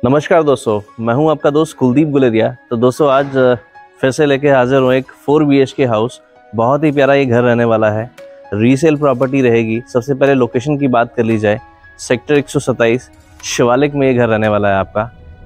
नमस्कार दोस्तों, मैं हूं आपका दोस्त कुलदीप गुलेरिया। तो दोस्तों आज फिर से लेके हाजिर हूँ एक 4 BHK हाउस। बहुत ही प्यारा ये घर रहने वाला है, रीसेल प्रॉपर्टी रहेगी। सबसे पहले लोकेशन की बात कर ली जाए, सेक्टर 127 शिवालिक में ये घर रहने वाला है आपका।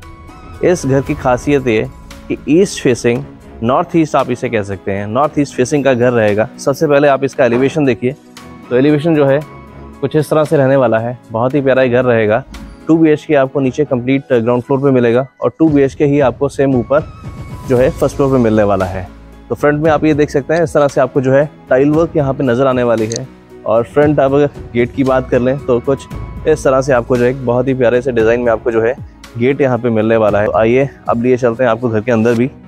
इस घर की खासियत ये कि ईस्ट फेसिंग, नॉर्थ ईस्ट आप इसे कह सकते हैं, नॉर्थ ईस्ट फेसिंग का घर रहेगा। सबसे पहले आप इसका एलिवेशन देखिए, तो एलिवेशन जो है कुछ इस तरह से रहने वाला है। बहुत ही प्यारा ये घर रहेगा। 2 BHK आपको नीचे कंप्लीट ग्राउंड फ्लोर पे मिलेगा और 2 BHK ही आपको सेम ऊपर जो है फर्स्ट फ्लोर पे मिलने वाला है। तो फ्रंट में आप ये देख सकते हैं, इस तरह से आपको जो है टाइल वर्क यहाँ पे नज़र आने वाली है। और फ्रंट आप अगर गेट की बात कर लें तो कुछ इस तरह से आपको जो है बहुत ही प्यारे से डिज़ाइन में आपको जो है गेट यहाँ पे मिलने वाला है। तो आइए अब लिए चलते हैं आपको घर के अंदर भी।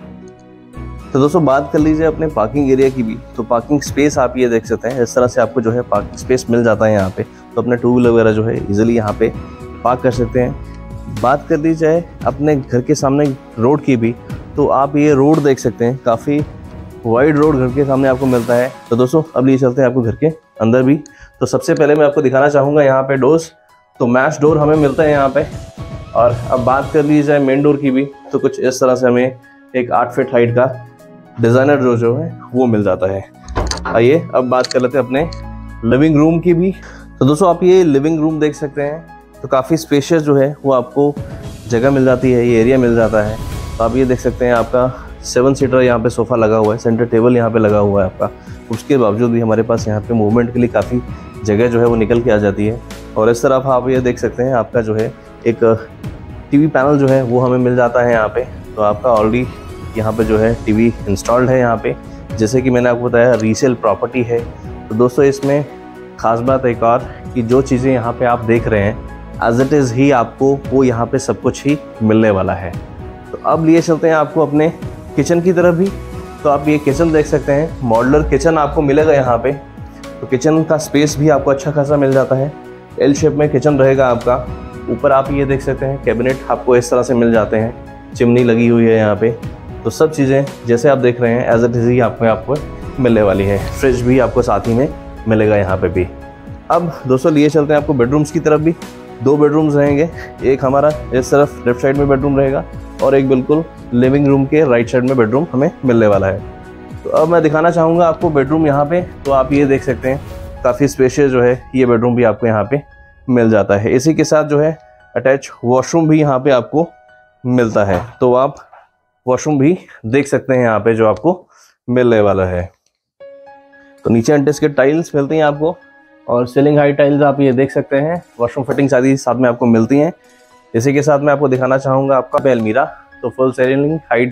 तो दोस्तों बात कर लीजिए अपने पार्किंग एरिया की भी, तो पार्किंग स्पेस आप ये देख सकते हैं, इस तरह से आपको जो है पार्किंग स्पेस मिल जाता है यहाँ पे। तो अपने 2 व्हीलर वगैरह जो है इजीली यहाँ पे पार्क कर सकते हैं। बात कर ली जाए अपने घर के सामने रोड की भी, तो आप ये रोड देख सकते हैं, काफ़ी वाइड रोड घर के सामने आपको मिलता है। तो दोस्तों अब लिए चलते हैं आपको घर के अंदर भी। तो सबसे पहले मैं आपको दिखाना चाहूँगा यहाँ पे डोर्स, तो मैश डोर हमें मिलता है यहाँ पे। और अब बात कर ली जाए मेन डोर की भी, तो कुछ इस तरह से हमें एक 8 फीट हाइट का डिज़ाइनर डोर जो है वो मिल जाता है। आइए अब बात कर लेते हैं अपने लिविंग रूम की भी। तो दोस्तों आप ये लिविंग रूम देख सकते हैं, तो काफ़ी स्पेशियस जो है वो आपको जगह मिल जाती है, ये एरिया मिल जाता है। तो आप ये देख सकते हैं, आपका 7 सीटर यहाँ पे सोफ़ा लगा हुआ है, सेंटर टेबल यहाँ पे लगा हुआ है आपका। उसके बावजूद भी हमारे पास यहाँ पे मूवमेंट के लिए काफ़ी जगह जो है वो निकल के आ जाती है। और इस तरफ आप ये देख सकते हैं, आपका जो है एक टीवी पैनल जो है वो हमें मिल जाता है यहाँ पे। तो आपका ऑलरेडी यहाँ पे जो है टीवी इंस्टॉल्ड है यहाँ पे। जैसे कि मैंने आपको बताया रीसेल प्रॉपर्टी है। तो दोस्तों इसमें ख़ास बात एक और कि जो चीज़ें यहाँ पे आप देख रहे हैं एज इट इज़ ही आपको वो यहाँ पे सब कुछ ही मिलने वाला है। तो अब लिए चलते हैं आपको अपने किचन की तरफ भी। तो आप ये किचन देख सकते हैं, मॉड्यूलर किचन आपको मिलेगा यहाँ पे। तो किचन का स्पेस भी आपको अच्छा खासा मिल जाता है। एल शेप में किचन रहेगा आपका। ऊपर आप ये देख सकते हैं कैबिनेट आपको इस तरह से मिल जाते हैं, चिमनी लगी हुई है यहाँ पे। तो सब चीज़ें जैसे आप देख रहे हैं एज इट इज़ ही आपको मिलने वाली है। फ्रिज भी आपको साथ ही में मिलेगा यहाँ पे भी। अब दोस्तों लिए चलते हैं आपको बेडरूम्स की तरफ भी। 2 बेडरूम्स रहेंगे, एक हमारा इस तरफ लेफ्ट साइड में बेडरूम रहेगा और एक बिल्कुल लिविंग रूम के राइट साइड में बेडरूम हमें मिलने वाला है। तो अब मैं दिखाना चाहूँगा आपको बेडरूम यहाँ पे। तो आप ये देख सकते हैं, काफ़ी स्पेशियस जो है ये बेडरूम भी आपको यहाँ पे मिल जाता है। इसी के साथ जो है अटैच वॉशरूम भी यहाँ पे आपको मिलता है। तो आप वॉशरूम भी देख सकते हैं यहाँ पे जो आपको मिलने वाला है। तो नीचे एंटेस के टाइल्स मिलती हैं आपको और सीलिंग हाइट टाइल्स आप ये देख सकते हैं। वॉशरूम फिटिंग सारी साथ में आपको मिलती हैं। इसी के साथ मैं आपको दिखाना चाहूँगा आपका अलमीरा। तो फुल सीलिंग हाइट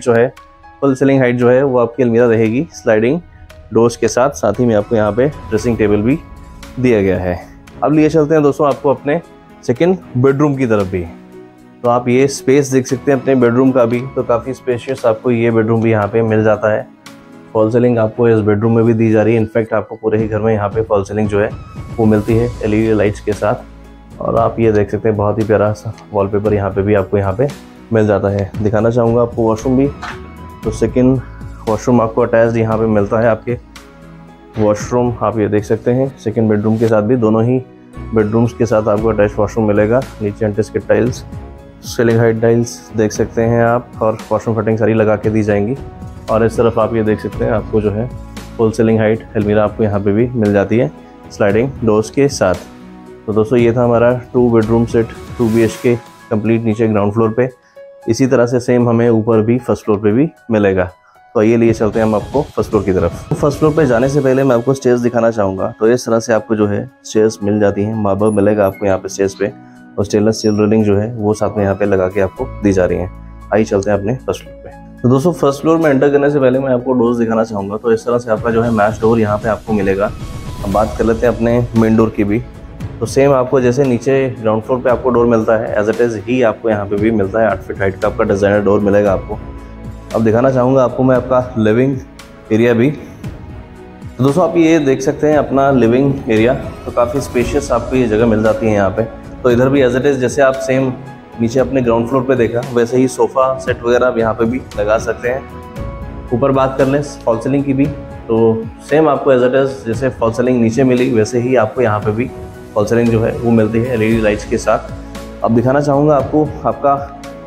जो है वो आपकी अलमीरा रहेगी स्लाइडिंग डोर्स के साथ। साथ ही में आपको यहाँ पे ड्रेसिंग टेबल भी दिया गया है। अब लिए चलते हैं दोस्तों आपको अपने सेकेंड बेडरूम की तरफ भी। तो आप ये स्पेस देख सकते हैं अपने बेडरूम का भी। तो काफ़ी स्पेशियस आपको ये बेडरूम भी यहाँ पे मिल जाता है। फॉल सीलिंग आपको इस बेडरूम में भी दी जा रही है। इनफैक्ट आपको पूरे ही घर में यहाँ पे फॉल सीलिंग जो है वो मिलती है LED लाइट्स के साथ। और आप ये देख सकते हैं बहुत ही प्यारा सा वॉलपेपर यहाँ पे भी आपको यहाँ पे मिल जाता है। दिखाना चाहूँगा आपको वॉशरूम भी। तो सेकेंड वॉशरूम आपको अटैच्ड यहाँ पे मिलता है। आपके वॉशरूम आप ये देख सकते हैं सेकेंड बेडरूम के साथ भी, दोनों ही बेडरूम्स के साथ आपको अटैच वॉशरूम मिलेगा। नीचे एंटेस के टाइल्स, सीलिंग हाइट टाइल्स देख सकते हैं आप, और वॉशरूम फिटिंग सारी लगा के दी जाएंगी। और इस तरफ आप ये देख सकते हैं, आपको जो है फुल सीलिंग हाइट अलमीरा आपको यहाँ पे भी मिल जाती है स्लाइडिंग डोर्स के साथ। तो दोस्तों ये था हमारा 2 बेडरूम सेट 2 BHK कंप्लीट नीचे ग्राउंड फ्लोर पे। इसी तरह से सेम हमें ऊपर भी फर्स्ट फ्लोर पे भी मिलेगा। तो ये लिए चलते हैं हम आपको फर्स्ट फ्लोर की तरफ। फर्स्ट फ्लोर पे जाने से पहले मैं आपको स्टेयर्स दिखाना चाहूँगा। तो इस तरह से आपको जो है स्टेयर्स मिल जाती हैं, मार्बल मिलेगा आपको यहाँ पे स्टेयर्स पे, और स्टेनलेस स्टील रेलिंग जो है वो साथ में यहाँ पे लगा के आपको दी जा रही है। आइए चलते हैं अपने फर्स्ट फ्लोर पे। तो दोस्तों फर्स्ट फ्लोर में एंटर करने से पहले मैं आपको डोर्स दिखाना चाहूँगा। तो इस तरह से आपका जो है मैश डोर यहाँ पे आपको मिलेगा। अब बात कर लेते हैं अपने मेन डोर की भी। तो सेम आपको जैसे नीचे ग्राउंड फ्लोर पे आपको डोर मिलता है एज इट इज़ ही आपको यहाँ पे भी मिलता है। 8 फीट हाइट का आपका डिज़ाइनर डोर मिलेगा आपको। अब दिखाना चाहूँगा आपको मैं आपका लिविंग एरिया भी। तो दोस्तों आप ये देख सकते हैं अपना लिविंग एरिया। तो काफ़ी स्पेशियस आपको ये जगह मिल जाती है यहाँ पे। तो इधर भी एज इट इज़ जैसे आप सेम नीचे अपने ग्राउंड फ्लोर पे देखा वैसे ही सोफ़ा सेट वगैरह आप यहाँ पे भी लगा सकते हैं। ऊपर बात कर लें फॉल सीलिंग की भी, तो सेम आपको एज इट इज़ जैसे फॉल सीलिंग नीचे मिली वैसे ही आपको यहाँ पे भी फॉल सीलिंग जो है वो मिलती है LED लाइट्स के साथ। अब दिखाना चाहूँगा आपको आपका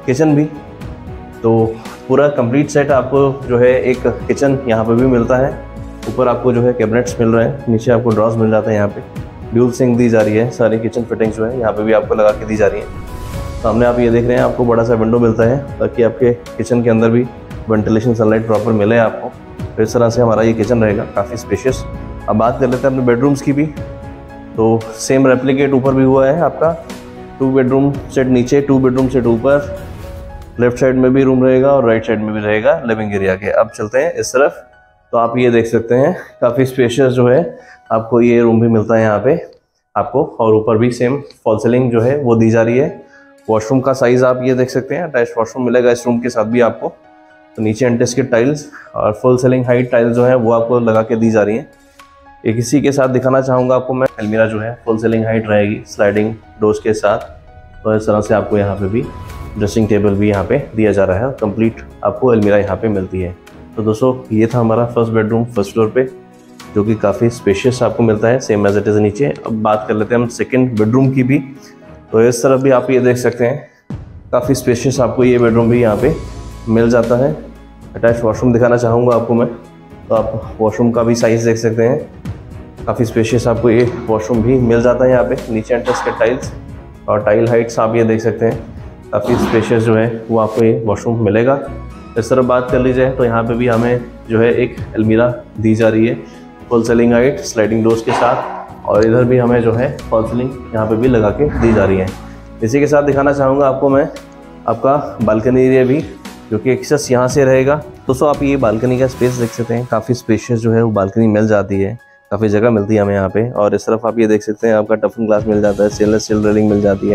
किचन भी। तो पूरा कंप्लीट सेट आपको जो है एक किचन यहाँ पे भी मिलता है। ऊपर आपको जो है कैबिनेट्स मिल रहे हैं, नीचे आपको ड्रॉर्स मिल जाते हैं। यहाँ पे ड्यूल सिंक दी जा रही है, सारी किचन फिटिंग्स जो है यहाँ पे भी आपको लगा के दी जा रही है। सामने आप ये देख रहे हैं, आपको बड़ा सा विंडो मिलता है ताकि आपके किचन के अंदर भी वेंटिलेशन सनलाइट प्रॉपर मिले आपको। तो इस तरह से हमारा ये किचन रहेगा, काफ़ी स्पेशियस। अब बात कर लेते हैं अपने बेडरूम्स की भी। तो सेम रेप्लिकेट ऊपर भी हुआ है आपका, 2 बेडरूम सेट नीचे, 2 बेडरूम सेट ऊपर, लेफ्ट साइड में भी रूम रहेगा और राइट साइड में भी रहेगा लिविंग एरिया के। अब चलते हैं इस तरफ, तो आप ये देख सकते हैं काफ़ी स्पेशियस जो है आपको ये रूम भी मिलता है यहाँ पे आपको। और ऊपर भी सेम फॉल सीलिंग जो है वो दी जा रही है। वॉशरूम का साइज़ आप ये देख सकते हैं, अटैच वॉशरूम मिलेगा इस रूम के साथ भी आपको। तो नीचे एंटिस्किड टाइल्स और फुल सीलिंग हाइट टाइल्स जो है वो आपको लगा के दी जा रही हैं। एक इसी के साथ दिखाना चाहूँगा आपको मैं, अलमीरा जो है फुल सीलिंग हाइट रहेगी स्लाइडिंग डोर्स के साथ। तो इस तरह से आपको यहाँ पे भी ड्रेसिंग टेबल भी यहाँ पे दिया जा रहा है, कंप्लीट आपको अलमीरा यहाँ पे मिलती है। तो दोस्तों ये था हमारा फर्स्ट बेडरूम फर्स्ट फ्लोर पे, जो कि काफ़ी स्पेशियस आपको मिलता है, सेम एज इट इज़ नीचे। अब बात कर लेते हैं हम सेकंड बेडरूम की भी। तो इस तरफ भी आप ये देख सकते हैं, काफ़ी स्पेशियस आपको ये बेडरूम भी यहाँ पे मिल जाता है। अटैच वॉशरूम दिखाना चाहूँगा आपको मैं, तो आप वॉशरूम का भी साइज़ देख सकते हैं, काफ़ी स्पेशियस आपको ये वॉशरूम भी मिल जाता है यहाँ पे। नीचे एंटिस्किड टाइल्स और टाइल हाइट्स आप ये देख सकते हैं, काफ़ी स्पेशियस जो है वो आपको ये वॉशरूम मिलेगा। इस तरह बात कर ली जाए तो यहाँ पे भी हमें जो है एक अलमीरा दी जा रही है full ceiling height sliding doors के साथ, और इधर भी हमें जो है फॉल सीलिंग यहाँ पे भी लगा के दी जा रही है। इसी के साथ दिखाना चाहूँगा आपको मैं आपका बालकनी एरिया भी, जो कि एक्सेस यहाँ से रहेगा। दोस्तों आप ये बालकनी का स्पेस देख सकते हैं, काफ़ी स्पेशियस जो है वो बालकनी मिल जाती है, काफ़ी जगह मिलती है हमें यहाँ पे। और इस तरफ आप ये देख सकते हैं आपका टफन ग्लास मिल जाता है, स्टेनलेस स्टील रेलिंग मिल जाती है।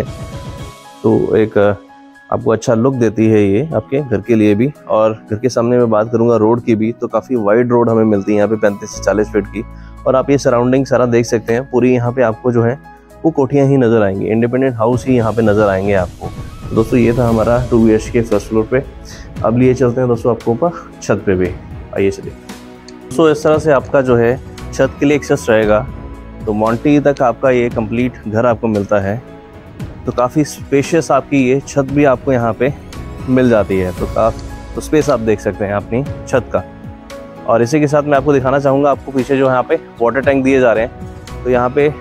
तो एक आपको अच्छा लुक देती है ये आपके घर के लिए भी। और घर के सामने मैं बात करूंगा रोड की भी, तो काफ़ी वाइड रोड हमें मिलती है यहाँ पे 35 से 40 फीट की। और आप ये सराउंडिंग सारा देख सकते हैं, पूरी यहाँ पे आपको जो है वो कोठियाँ ही नज़र आएंगी, इंडिपेंडेंट हाउस ही यहाँ पे नज़र आएंगे आपको। तो दोस्तों ये था हमारा 2 BHK फर्स्ट फ्लोर पे। अब लिए चलते हैं दोस्तों आपको ऊपर छत पे भी, आइए चलिए। दोस्तों इस तरह से आपका जो है छत के लिए एक्सेस रहेगा। तो मॉन्टी तक आपका ये कंप्लीट घर आपको मिलता है। तो काफ़ी स्पेशियस आपकी ये छत भी आपको यहाँ पे मिल जाती है। तो स्पेस आप देख सकते हैं अपनी छत का। और इसी के साथ मैं आपको दिखाना चाहूँगा, आपको पीछे जो यहाँ पे वाटर टैंक दिए जा रहे हैं। तो यहाँ पे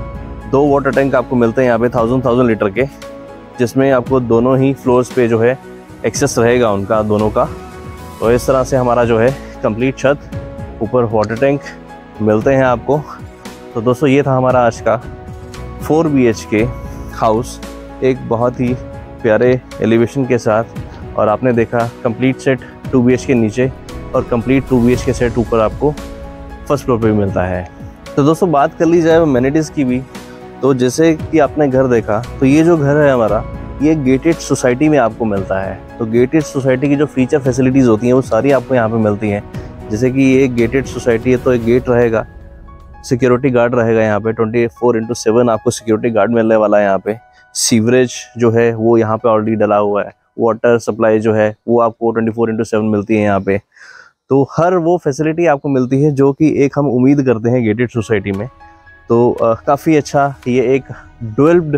2 वाटर टैंक आपको मिलते हैं यहाँ पे 1000 लीटर के, जिसमें आपको दोनों ही फ्लोर्स पे जो है एक्सेस रहेगा उनका दोनों का। तो इस तरह से हमारा जो है कंप्लीट छत, ऊपर वाटर टैंक मिलते हैं आपको। तो दोस्तों ये था हमारा आज का 4 BHK हाउस, एक बहुत ही प्यारे एलिवेशन के साथ। और आपने देखा कंप्लीट सेट 2 BHK नीचे और कंप्लीट 2 BHK सेट ऊपर आपको फर्स्ट फ्लोर पे भी मिलता है। तो दोस्तों बात कर ली जाए अमेनिटीज़ की भी, तो जैसे कि आपने घर देखा, तो ये जो घर है हमारा, ये गेटेड सोसाइटी में आपको मिलता है। तो गेटेड सोसाइटी की जो फीचर फैसिलिटीज़ होती हैं वो सारी आपको यहाँ पे मिलती हैं। जैसे कि ये गेटेड सोसाइटी है, तो एक गेट रहेगा, सिक्योरिटी गार्ड रहेगा यहाँ पे, 24/7 आपको सिक्योरिटी गार्ड मिलने वाला है यहाँ पे। सीवरेज जो है वो यहाँ पे ऑलरेडी डला हुआ है। वाटर सप्लाई जो है वो आपको 24/7 मिलती है यहाँ पे। तो हर वो फैसिलिटी आपको मिलती है जो कि एक हम उम्मीद करते हैं गेटेड सोसाइटी में। तो काफ़ी अच्छा ये एक डेवलप्ड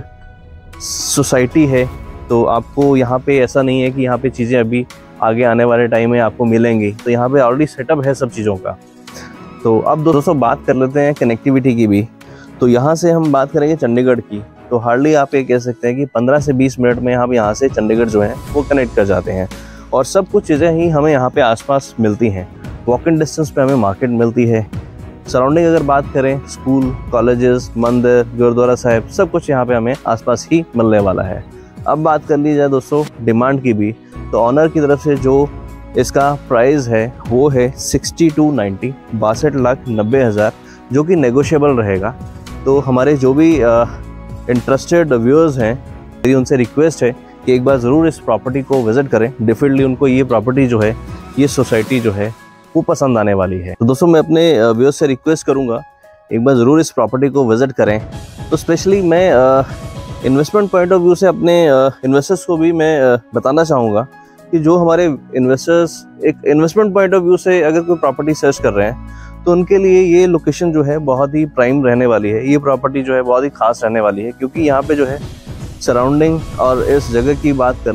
सोसाइटी है। तो आपको यहाँ पे ऐसा नहीं है कि यहाँ पे चीज़ें अभी आगे आने वाले टाइम में आपको मिलेंगी, तो यहाँ पे ऑलरेडी सेटअप है सब चीज़ों का। तो अब दोस्तों बात कर लेते हैं कनेक्टिविटी की भी। तो यहाँ से हम बात करेंगे चंडीगढ़ की, तो हार्डली आप ये कह सकते हैं कि 15 से 20 मिनट में हम यहाँ से चंडीगढ़ जो है वो कनेक्ट कर जाते हैं। और सब कुछ चीज़ें ही हमें यहाँ पे आसपास मिलती हैं। वॉक इन डिस्टेंस पे हमें मार्केट मिलती है। सराउंडिंग अगर बात करें, स्कूल, कॉलेजेस, मंदिर, गुरुद्वारा साहिब, सब कुछ यहाँ पे हमें आसपास ही मिलने वाला है। अब बात कर ली जाए दोस्तों डिमांड की भी, तो ऑनर की तरफ से जो इसका प्राइस है वो है 6290, 62,90,000, जो कि नेगोशिएबल रहेगा। तो हमारे जो भी इंटरेस्टेड व्यूअर्स हैं, मेरी उनसे रिक्वेस्ट है कि एक बार ज़रूर इस प्रॉपर्टी को विज़िट करें। डेफिनेटली उनको ये प्रॉपर्टी जो है, ये सोसाइटी जो है वो पसंद आने वाली है। तो दोस्तों मैं अपने व्यूअर्स से रिक्वेस्ट करूँगा एक बार ज़रूर इस प्रॉपर्टी को विज़िट करें। तो स्पेशली मैं इन्वेस्टमेंट पॉइंट ऑफ व्यू से अपने इन्वेस्टर्स को भी मैं बताना चाहूँगा कि जो हमारे इन्वेस्टर्स एक इन्वेस्टमेंट पॉइंट ऑफ व्यू से अगर कोई प्रॉपर्टी सर्च कर रहे हैं, तो उनके लिए ये लोकेशन जो है बहुत ही प्राइम रहने वाली है। ये प्रॉपर्टी जो है बहुत ही खास रहने वाली है, क्योंकि यहाँ पे जो है सराउंडिंग और इस जगह की बात कर लें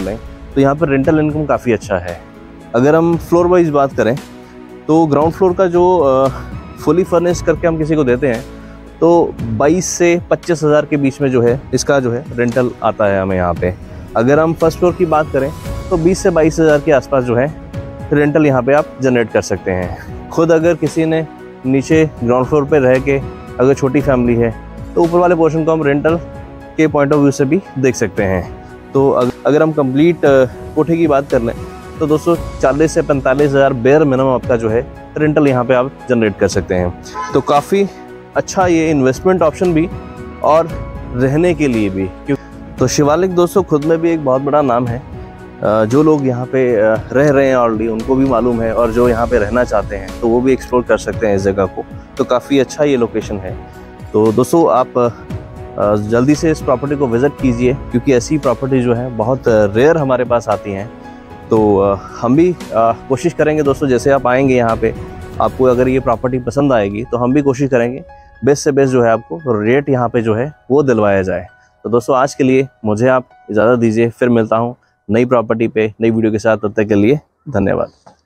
तो यहाँ पर रेंटल इनकम काफ़ी अच्छा है। अगर हम फ्लोर वाइज बात करें तो ग्राउंड फ्लोर का जो फुली फर्निश करके हम किसी को देते हैं तो 22 से 25 हज़ार के बीच में जो है इसका जो है रेंटल आता है हमें यहाँ पे। अगर हम फर्स्ट फ्लोर की बात करें तो 20 से 22 हज़ार के आसपास जो है रेंटल यहाँ पे आप जनरेट कर सकते हैं। खुद अगर किसी ने नीचे ग्राउंड फ्लोर पे रह के अगर छोटी फैमिली है तो ऊपर वाले पोर्शन को हम रेंटल के पॉइंट ऑफ व्यू से भी देख सकते हैं। तो अगर हम कंप्लीट कोठे की बात कर लें तो दोस्तों 40 से 45 हज़ार बेयर मिनिमम आपका जो है रेंटल यहाँ पे आप जनरेट कर सकते हैं। तो काफ़ी अच्छा ये इन्वेस्टमेंट ऑप्शन भी और रहने के लिए भी। तो शिवालिक दोस्तों खुद में भी एक बहुत बड़ा नाम है। जो लोग यहाँ पे रह रहे हैं ऑलरेडी उनको भी मालूम है, और जो यहाँ पे रहना चाहते हैं तो वो भी एक्सप्लोर कर सकते हैं इस जगह को। तो काफ़ी अच्छा ये लोकेशन है। तो दोस्तों आप जल्दी से इस प्रॉपर्टी को विज़िट कीजिए, क्योंकि ऐसी प्रॉपर्टी जो है बहुत रेयर हमारे पास आती हैं। तो हम भी कोशिश करेंगे दोस्तों, जैसे आप आएंगे यहाँ पे आपको अगर ये प्रॉपर्टी पसंद आएगी तो हम भी कोशिश करेंगे बेस्ट से बेस्ट जो है आपको रेट यहाँ पे जो है वो दिलवाया जाए। तो दोस्तों आज के लिए मुझे आप इजाज़त दीजिए, फिर मिलता हूँ नई प्रॉपर्टी पे नई वीडियो के साथ। तब तक के लिए धन्यवाद।